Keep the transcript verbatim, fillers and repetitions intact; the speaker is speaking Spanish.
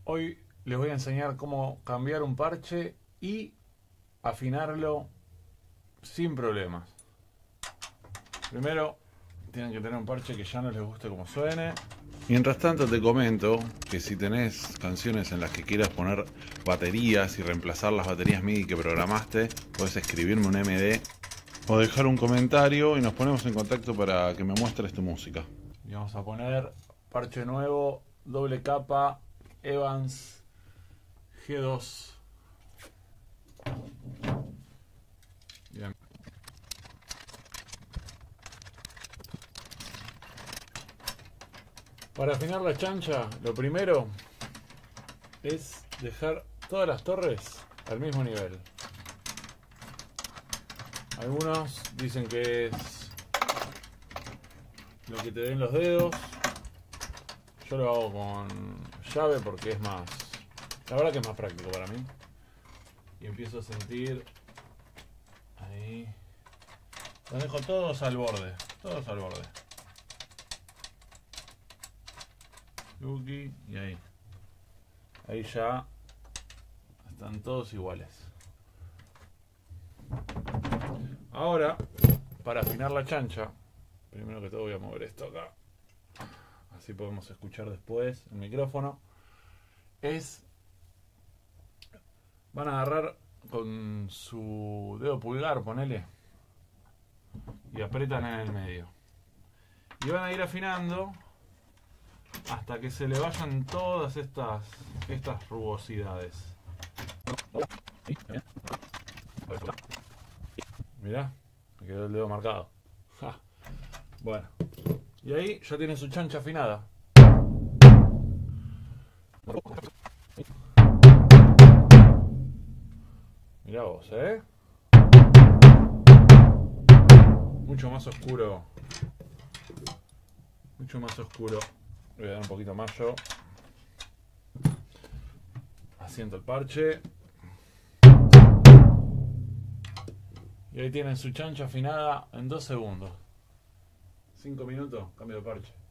Hoy les voy a enseñar cómo cambiar un parche y afinarlo sin problemas. Primero tienen que tener un parche que ya no les guste como suene. Mientras tanto te comento que si tenés canciones en las que quieras poner baterías y reemplazar las baterías M I D I que programaste, puedes escribirme un M D o dejar un comentario y nos ponemos en contacto para que me muestres tu música. Y vamos a poner parche nuevo, doble capa, Evans G dos. Bien. Para afinar la chancha, lo primero es dejar todas las torres al mismo nivel. Algunos dicen que es lo que te den los dedos. Yo lo hago con llave porque es más, la verdad que es más práctico para mí. Y empiezo a sentir ahí. Los dejo todos al borde, todos al borde. Yuki, y ahí. Ahí ya están todos iguales. Ahora, para afinar la chancha, primero que todo voy a mover esto acá. Así podemos escuchar después el micrófono. Es... Van a agarrar con su dedo pulgar, ponele. Y apretan en el medio. Y van a ir afinando hasta que se le vayan todas estas, estas rugosidades. Mirá, me quedó el dedo marcado. Ja. Bueno, y ahí ya tienen su chancha afinada. Mirá vos, ¿eh? Mucho más oscuro. Mucho más oscuro. Le voy a dar un poquito más yo. Asiento el parche. Y ahí tienen su chancha afinada en dos segundos. cinco minutos, cambio de parche.